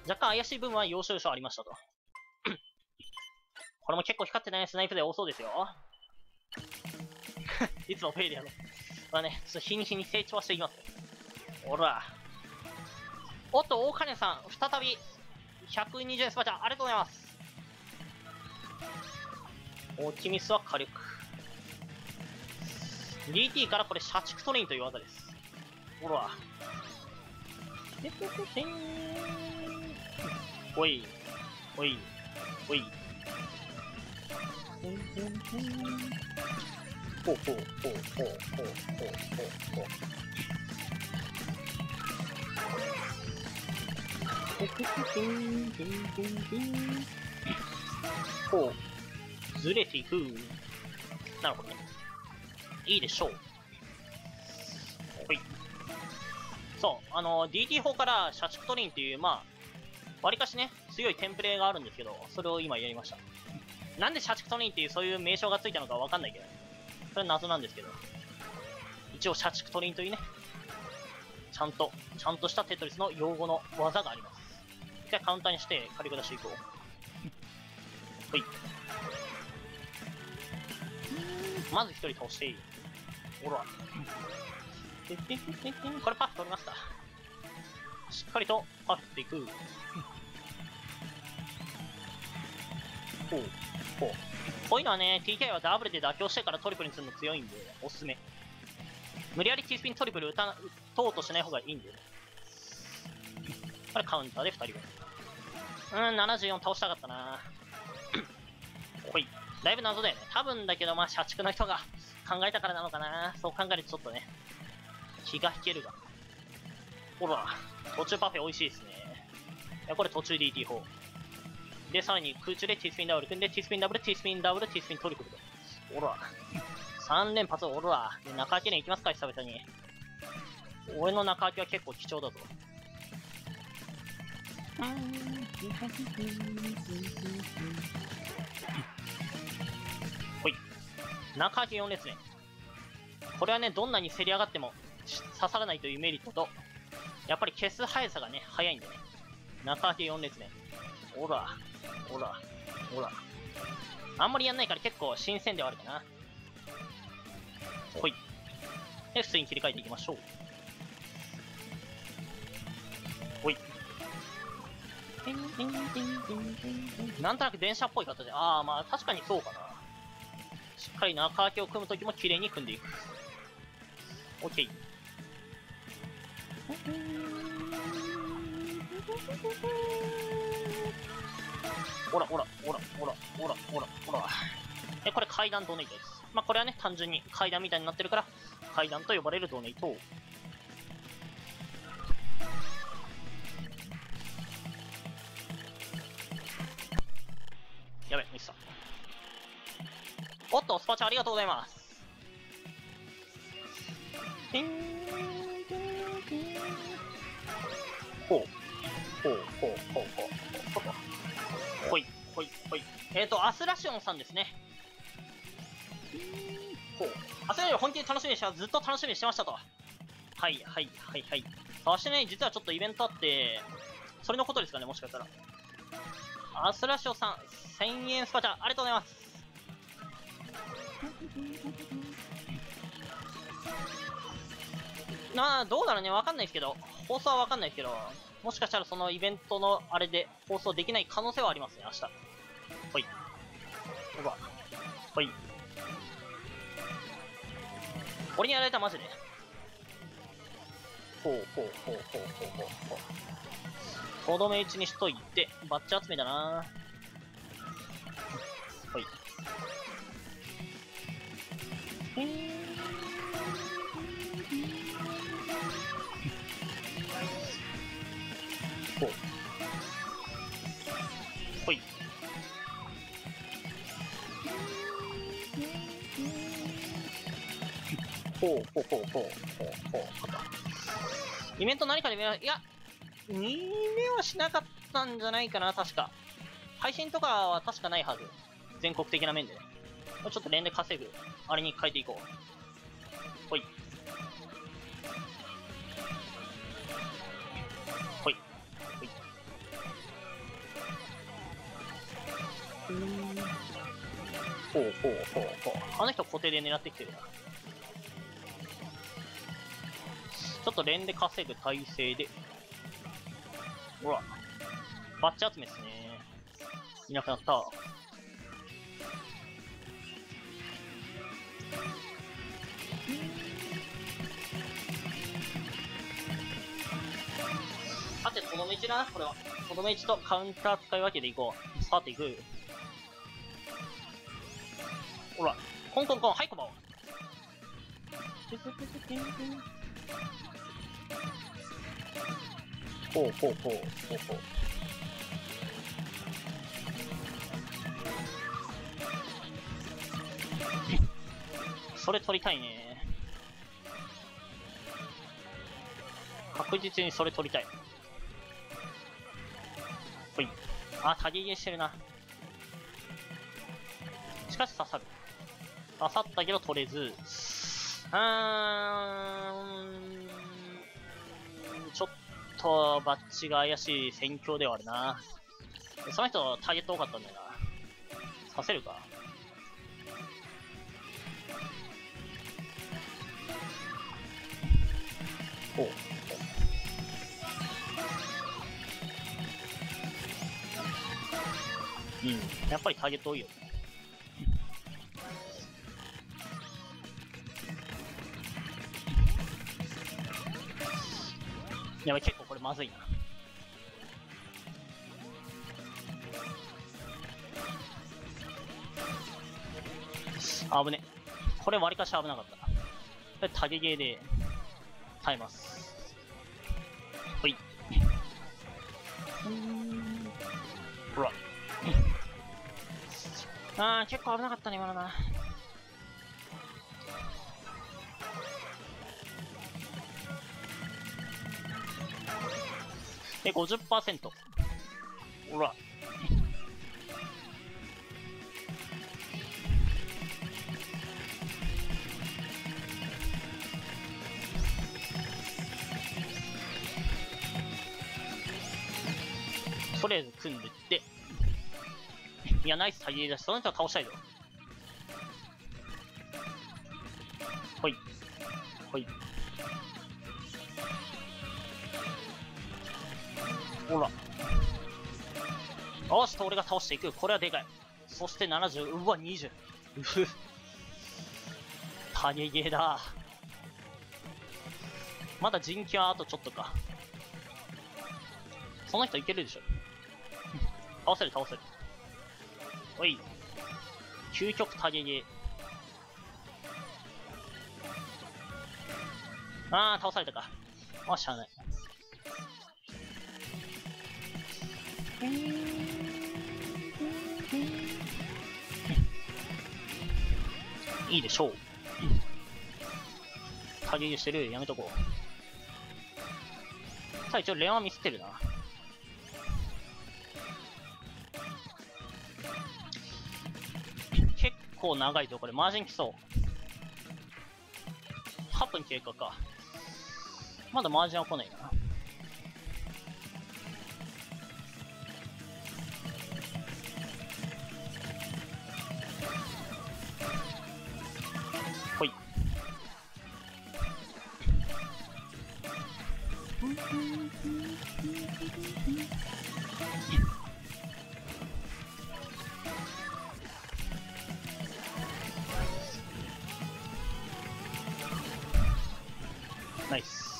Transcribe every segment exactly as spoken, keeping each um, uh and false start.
若干怪しい部分は要所要所ありましたと。これも結構光ってないスナイプで多そうですよ。いつもフェイリアの。まあね、ちょっと日に日に成長はしていきます。ほら。おっと、大金さん、再び、ひゃくにじゅうえんスパチャ、ありがとうございます。オーティミスは火力。ディーティー からこれ、社畜トレインという技です。ほら。ほい。ほい。ほい。ほうほうほうほうほうほうほうほう。ほう。ずれていく。なるほどね。いいでしょう。ほい。そう、あの、ディーティー 砲から社畜トリンっていう、まあ、わりかしね、強いテンプレがあるんですけど、それを今やりました。なんで社畜トリンっていうそういう名称がついたのかわかんないけど、それは謎なんですけど、一応社畜トリンというね、ちゃんと、ちゃんとしたテトリスの用語の技があります。一回カウンターにして火力出していこう。ほい。まず一人倒していい。ほら。これパフ取りました。しっかりとパフっていく。ほう。ほう。こういうのはね、ティーケー はダブルで妥協してからトリプルにするの強いんで、おすすめ。無理やり T スピントリプル打たな、打とうとしない方がいいんで。これカウンターでふたりめ。うーん、ななじゅうよん倒したかったなほい。だいぶ謎だよね。多分だけど、まあ、社畜の人が考えたからなのかな。そう考えるとちょっとね、気が引けるが。ほら、途中パフェ美味しいですね。いや、これ途中 ディーティー 砲。で、さらに空中で T スピンダブル組んで、T スピンダブル、T スピンダブル、T スピントリプルと。ほら。さん連発、ほら。で、中開けに行きますか、久々に。俺の中開けは結構貴重だぞ。ほい。中開けよん列目。これはね、どんなに競り上がっても刺さらないというメリットと、やっぱり消す速さがね、速いんでね。中開けよん列目。ほら。ほら。ほら。あんまりやんないから結構新鮮ではあるかな。ほい。で、普通に切り替えていきましょう。ほい。なんとなく電車っぽい形で、ああ、まあ確かにそうかな。しっかり中開けを組むときも綺麗に組んでいく。オッケー。ほらほらほらほらほらほらほら。で、これ階段ドネイトです。まあこれはね、単純に階段みたいになってるから、階段と呼ばれるドネイト。やべ、ミスった。おっと、スパチャありがとうございます。ほう。ほう、ほう、ほう、ほう、ほう、ほう。ほい、ほい、ほい。えっと、アスラシオンさんですね。ほう。アスラシオン本気で楽しみにしてずっと楽しみにしてましたと。はい、はい、はい、はい。そしてね、実はちょっとイベントあって、それのことですかね、もしかしたら。アスラシオンさん、せんえんスパチャ、ありがとうございます。まあ、どうだろうね、わかんないですけど、放送はわかんないですけど、もしかしたらそのイベントのあれで放送できない可能性はありますね、明日。ほい。ほら。ほい。俺にやられたマジで。ほうほうほうほうほうほうほう。とどめ打ちにしといて、バッチ集めだな。ほい。へー。ほう。ほい。ほうほうほうほうほうほう。イベント何かで見いや、にめはしなかったんじゃないかな、確か。配信とかは確かないはず。全国的な面でね。ちょっと連で稼ぐ、あれに変えていこう。ほい。ほい。ほい。 ほうほうほうほう。あの人固定で狙ってきてるな。ちょっと連で稼ぐ体勢で。ほら。バッチ集めっすね。いなくなった。さて、この道だな、これは。この道とカウンター使い分けていこう。さて、いく。ほら、コンコンコン、はい、こんばんは。ほうほうほうほうほう。それ取りたいね。確実にそれ取りたい。ほい。あ、タギゲしてるな。しかし刺さる。刺さったけど取れず。うーん。ちょっとバッチが怪しい戦況ではあるな。その人ターゲット多かったんだよな。刺せるか。ほう。うん。やっぱりターゲット多いよね。やばい、結構これまずいな。あぶね。これ割かし危なかった。これタゲゲーで耐えます。ほい。ほら。あー、結構危なかったね、今のな。で、ごじゅっパーセント。ほら。とりあえず組んでって。いや、ナイスタギだし、その人は倒したいぞ。ほい。ほい。ほら。よしと俺が倒していく。これはでかい。そしてななじゅう。うわ、にじゅう。うふ。タゲゲーだ。まだ人気はあとちょっとか。その人いけるでしょ。倒せる倒せる。おい。究極タゲゲー。あー、倒されたか。まあ、しゃあない。いいでしょう。タゲゲーしてる。やめとこう。さあ、一応レアはミスってるな。結構長いぞ、これ。マージン来そう。はっぷん経過か。まだマージンは来ないな。ほい。ナイス。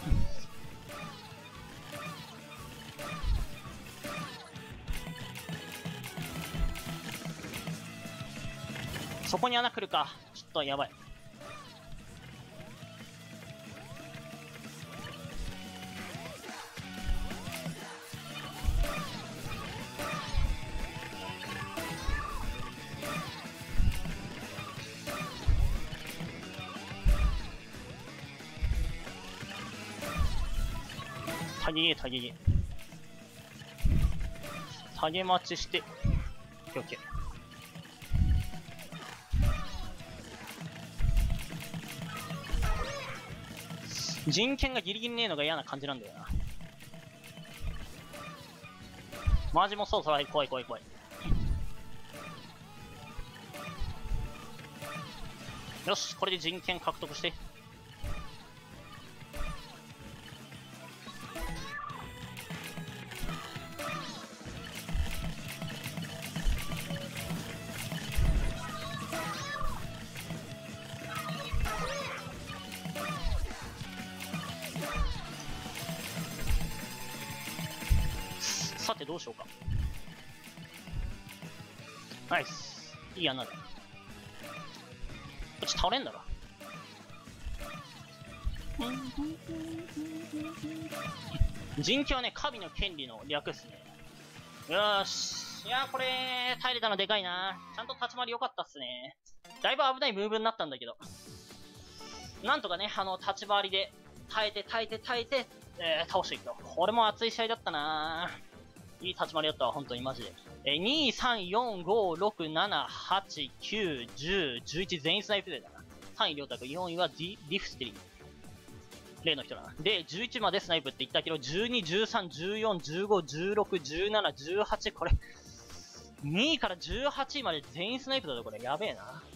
そこに穴来るか。ちょっとやばい。タゲゲタゲゲ。タゲ待ちして。オッケーオッケー。人権がギリギリねえのが嫌な感じなんだよな。マジもそうそら怖い怖い怖い。 よし、これで人権獲得して。さてどうしようか。ナイス。いい穴だ。こっち倒れんだろ。人権はね、神の権利の略っすね。よーし。いやーこれ、耐えれたのでかいな。ちゃんと立ち回り良かったっすね。だいぶ危ないムーブになったんだけど。なんとかね、あの、立ち回りで、耐えて耐えて耐えて、えー、倒していくと。これも熱い試合だったないい立ち回りだったわ、本当にマジで。えー、に、さん、よん、ご、ろく、なな、はち、きゅう、じゅう、じゅういち全員スナイプ勢だな。さんい、りょうたく、よんいはディ、ディフステリー。例の人だな。で、じゅういちまでスナイプって言ったけど、じゅうに、じゅうさん、じゅうよん、じゅうご、じゅうろく、じゅうなな、じゅうはち、これ、にいからじゅうはちいまで全員スナイプだぞ、これ。やべえな。